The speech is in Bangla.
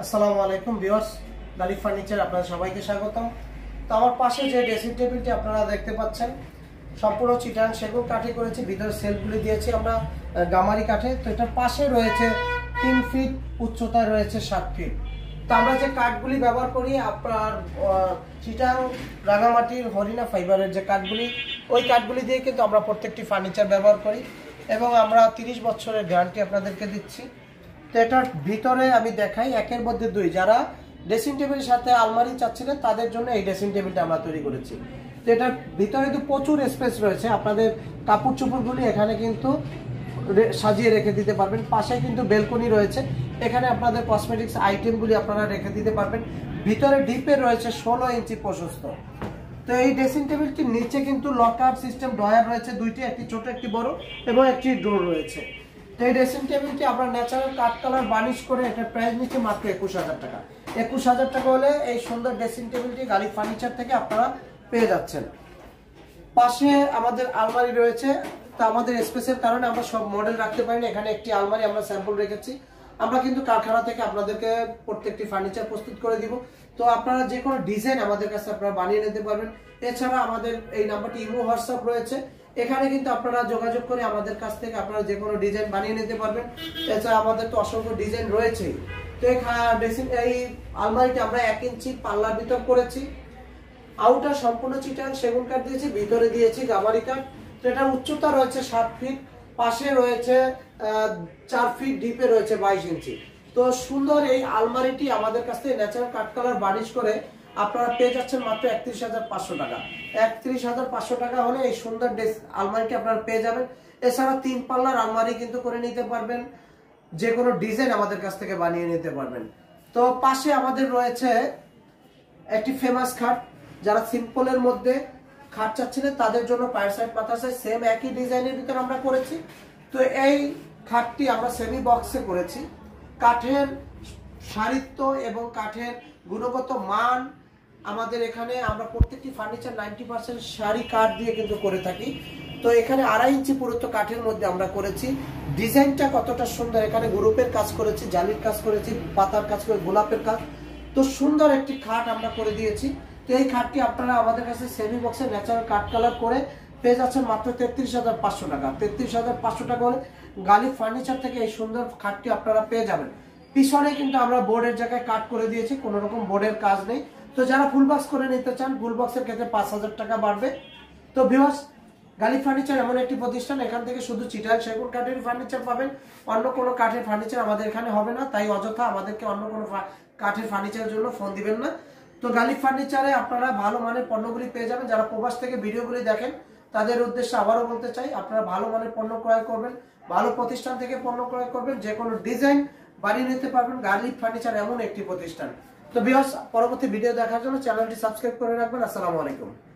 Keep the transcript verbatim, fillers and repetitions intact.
আসসালামু আলাইকুম ভিউয়ার্স, গালিফ ফার্নিচার আপনাদের সবাইকে স্বাগতম। তো আমার পাশে যে ড্রেসিং টেবিলটি আপনারা দেখতে পাচ্ছেন সম্পূর্ণ চিটাং সেগুন কাঠে করেছি। ভিতরে সেলফগুলি দিয়েছি আমরা গামারি কাঠে। তো এটার পাশে রয়েছে তিন ফিট উচ্চতায় রয়েছে সাত ফিট। তো আমরা যে কাঠগুলি ব্যবহার করি আপনার চিটাং রাঙামাটির হরিণা ফাইবারের যে কাঠগুলি, ওই কাঠগুলি দিয়ে কিন্তু আমরা প্রত্যেকটি ফার্নিচার ব্যবহার করি এবং আমরা তিরিশ বছরের গ্যারান্টি আপনাদেরকে দিচ্ছি। তো এটার ভিতরে আমি দেখাই একের মধ্যে দুই, যারা ড্রেসিং টেবিলের সাথে আলমারি চাচ্ছিলেন তাদের জন্য এই ড্রেসিং টেবিলটা আমরা তৈরি করেছি। তো এটার ভিতরে তো প্রচুর স্পেস রয়েছে, আপনাদের কাপড় চোপড়গুলি এখানে কিন্তু সাজিয়ে রেখে দিতে পারবেন। পাশে কিন্তু বেলকনি রয়েছে, এখানে আপনাদের কসমেটিক্স আইটেমগুলি আপনারা রেখে দিতে পারবেন। ভিতরে ডিপে রয়েছে ষোলো ইঞ্চি প্রশস্ত। তো এই ড্রেসিং টেবিলটির নিচে কিন্তু লকআপ সিস্টেম ড্রয়ার রয়েছে দুইটি, একটি ছোট একটি বড় এবং একটি ডোর রয়েছে। তো এই ড্রেসিং টেবিলটি আমরা ন্যাচারাল কাঠ কালার বার্নিশ করে এটার প্রাইস নিচ্ছে মাত্র একুশ হাজার টাকা। একুশ হাজার টাকা হলে এই সুন্দর ড্রেসিং টেবিলটি গালিফ ফার্নিচার থেকে আপনারা পেয়ে যাচ্ছেন। পাশে আমাদের আলমারি রয়েছে। তো আমাদের স্পেসের কারণে আমরা সব মডেল রাখতে পারি না, এখানে একটি আলমারি আমরা স্যাম্পল রেখেছি। আমরা কিন্তু কারখানা থেকে আপনাদেরকে প্রত্যেকটি ফার্নিচার প্রস্তুত করে দিব। তো আপনারা যে কোনো ডিজাইন আমাদের কাছে আপনারা বানিয়ে নিতে পারবেন। এছাড়া আমাদের এই নাম্বারটি ইমো হোয়াটসঅ্যাপ রয়েছে, এখানে কিন্তু আপনারা যোগাযোগ করে আমাদের কাছ থেকে আপনারা যে কোনো ডিজাইন বানিয়ে নিতে পারবেন। এছাড়া আমাদের তো অসংখ্য ডিজাইন রয়েছেই। তো ড্রেসিং এই আলমারিটি আমরা এক ইঞ্চি পাল্লার ভিতর করেছি। আউটার সম্পূর্ণ চিটাং সেগুন কাঠ দিয়েছি, ভিতরে দিয়েছি গামারি কাঠ। তো এটার উচ্চতা রয়েছে সাত ফিট, পাশে রয়েছে চার ফিট, ডিপে রয়েছে বাইশ ইঞ্চি। তো সুন্দর এই আলমারিটি আমাদের কাছ থেকে ন্যাচারাল কাঠ কালার বার্নিশ করে আপনারা পেয়ে যাচ্ছেন মাত্র একত্রিশ হাজার পাঁচশো টাকা। একত্রিশ হাজার পাঁচশো টাকা হলে এই সুন্দর আলমারিটি আপনারা পেয়ে যাবেন। এছাড়া তিন পাল্লার আলমারি কিন্তু করে নিতে পারবেন, যে কোনো ডিজাইন আমাদের কাছ থেকে বানিয়ে নিতে পারবেন। তো পাশে আমাদের রয়েছে একটি ফেমাস খাট, যারা সিম্পলের মধ্যে খাট চাচ্ছিলেন তাদের জন্য পায়ের সাইড মাথার সাইড সেম একই ডিজাইনের ভিতরে আমরা করেছি। তো এই খাটটি আমরা সেমি বক্সে করেছি। কাঠের সারিত্ব এবং কাঠের গুণগত মান আমাদের এখানে আমরা প্রত্যেকটি ফার্নিচার নাইনটি পার্সেন্ট সারি কাঠ দিয়ে কিন্তু করে থাকি। তো এখানে আড়াই ইঞ্চি পুরুত্ব কাঠের মধ্যে আমরা করেছি। ডিজাইনটা কতটা সুন্দর, এখানে গ্রুপের কাজ করেছি, জালির কাজ করেছি, পাতার কাজ করে গোলাপের কাজ। তো সুন্দর একটি খাট আমরা করে দিয়েছি। তো এই খাটটি আপনারা আমাদের কাছে সেমি বক্সে ন্যাচারাল কাঠ কালার করে পেয়ে যাচ্ছেন মাত্র তেত্রিশ হাজার পাঁচশো টাকা। তেত্রিশ হাজার পাঁচশো টাকা হলে গালিফ ফার্নিচার থেকে এই সুন্দর খাটটি আপনারা পেয়ে যাবেন। পিছনে কিন্তু আমরা বোর্ডের জায়গায় কাট করে দিয়েছি, কোনো রকম বোর্ডের কাজ নেই। তো যারা ফুল বক্স করে নিতে চান, ফুল বক্সের ক্ষেত্রে পাঁচ হাজার টাকা বাড়বে। তো ভিউয়ার্স, গালিফ ফার্নিচার এমন একটি প্রতিষ্ঠান, এখান থেকে শুধু চিটাং সেগুন কাঠের ফার্নিচার পাবেন, অন্য কোনো কাঠের ফার্নিচার আমাদের এখানে হবে না। তাই অযথা আমাদেরকে অন্য কোনো কাঠের ফার্নিচারের জন্য ফোন দিবেন না। তো গালিফ ফার্নিচারে আপনারা ভালো মানের পণ্যগুলি পেয়ে যাবেন। যারা প্রবাস থেকে ভিডিওগুলি দেখেন তাদের উদ্দেশ্যে আবারও বলতে চাই, আপনারা ভালো মানের পণ্য ক্রয় করবেন, ভালো প্রতিষ্ঠান থেকে পণ্য ক্রয় করবেন, যে কোনো ডিজাইন বানিয়ে নিতে পারবেন। গালিফ ফার্নিচার এমন একটি প্রতিষ্ঠান। তো ভিউয়ার্স, পরবর্তী ভিডিও দেখার জন্য চ্যানেলটি সাবস্ক্রাইব করে রাখবেন। আসসালামু আলাইকুম।